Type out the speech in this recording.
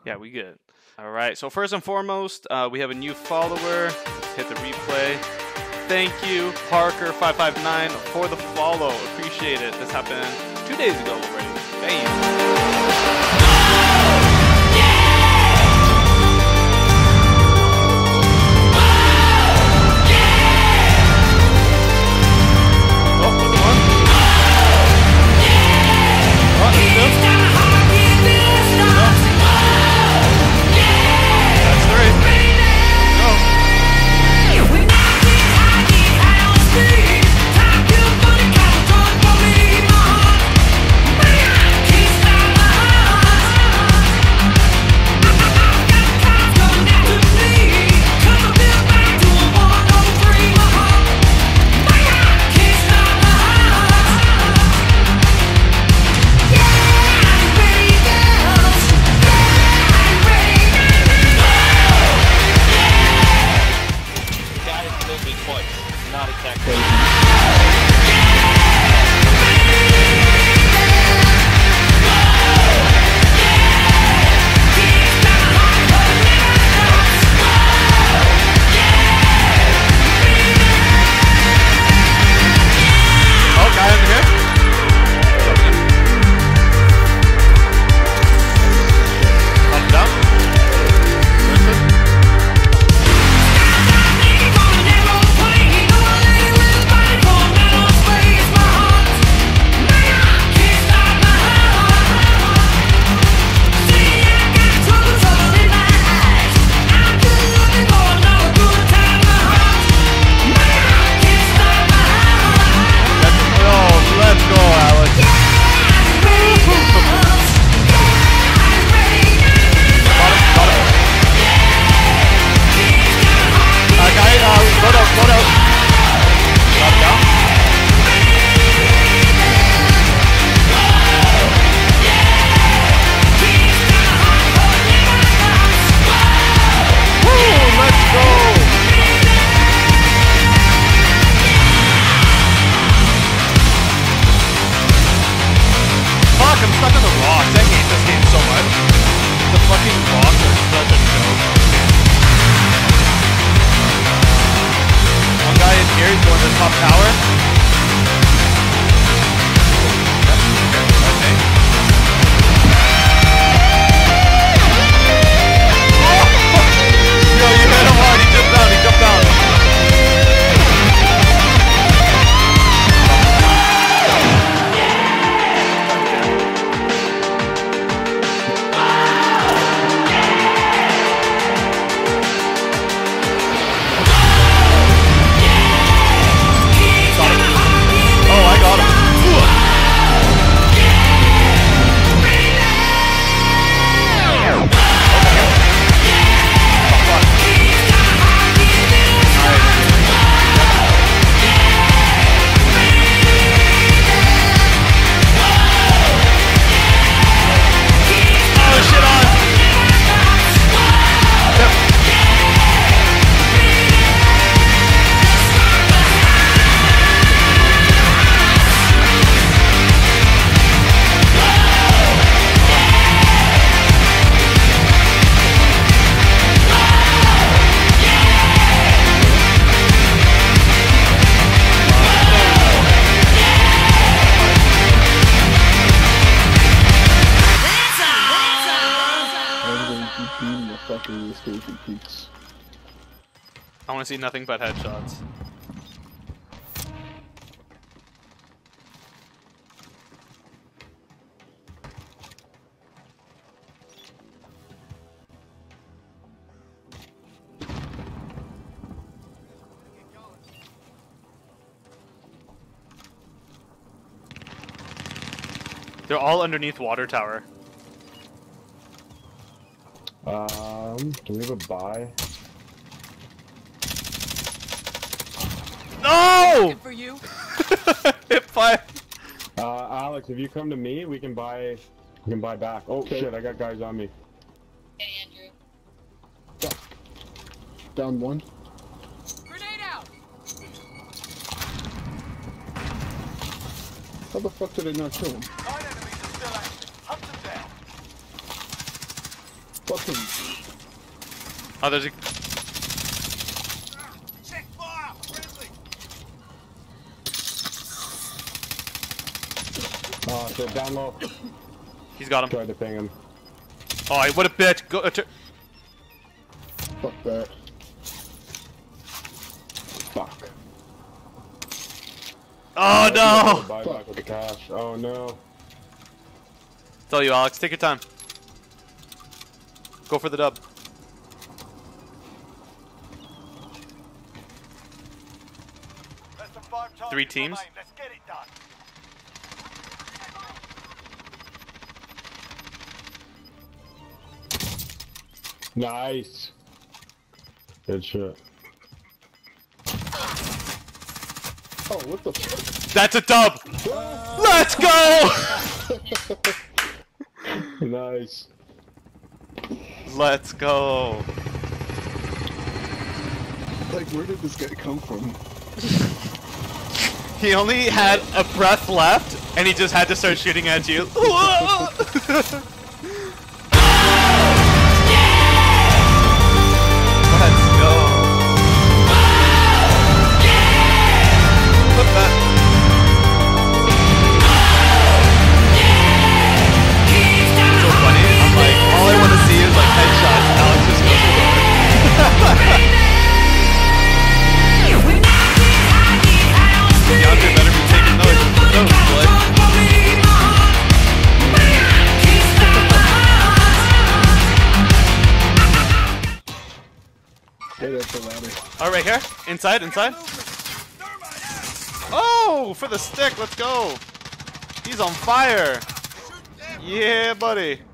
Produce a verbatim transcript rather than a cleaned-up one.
Yeah, we good. All right, so first and foremost, uh, we have a new follower. Let's hit the replay. Thank you, Parker five five nine, for the follow. Appreciate it. This happened two days ago already. Bam. Not exactly. Oh, guy under here. Up, down. I'm stuck on the rocks. I hate this game so much. The fucking rocks are such a joke. One guy in here, he's going to the top tower. Okay. Yo, you hit him hard. He jumped down. He jumped down. I want to see nothing but headshots. They're all underneath water tower. Um, do we have a buy? No! For you. Hit by. Uh, Alex, if you come to me, we can buy. We can buy back. Oh Okay. shit! I got guys on me. Hey, Andrew. Down one. Grenade out. How the fuck did I not kill him? Nine enemies are still active. Hunt them down. Fuck fucking. Oh, there's a. Check fire! Friendly! Oh, shit, down low. He's got him. Tried to ping him. Oh, what a bitch. Go. Uh, tur- Fuck that. Fuck. oh no! Buy back with the cash. Oh no. It's all you, Alex. Take your time. Go for the dub. Less than five targets Three teams? remain. Let's get it done. Nice. Good shit. Oh, what the fuck? That's a dub! Let's go! Nice. Let's go. Like, where did this guy come from? He only had a breath left, and he just had to start shooting at you. Let's go. Put that. So funny. I'm like, all I want to see is like headshots. Alex just goes for it. Deontay better be taking notes. Notes, boy. Hey, that's the ladder. Oh, right here? Inside, inside? Oh, for the stick, let's go. He's on fire. Yeah, buddy.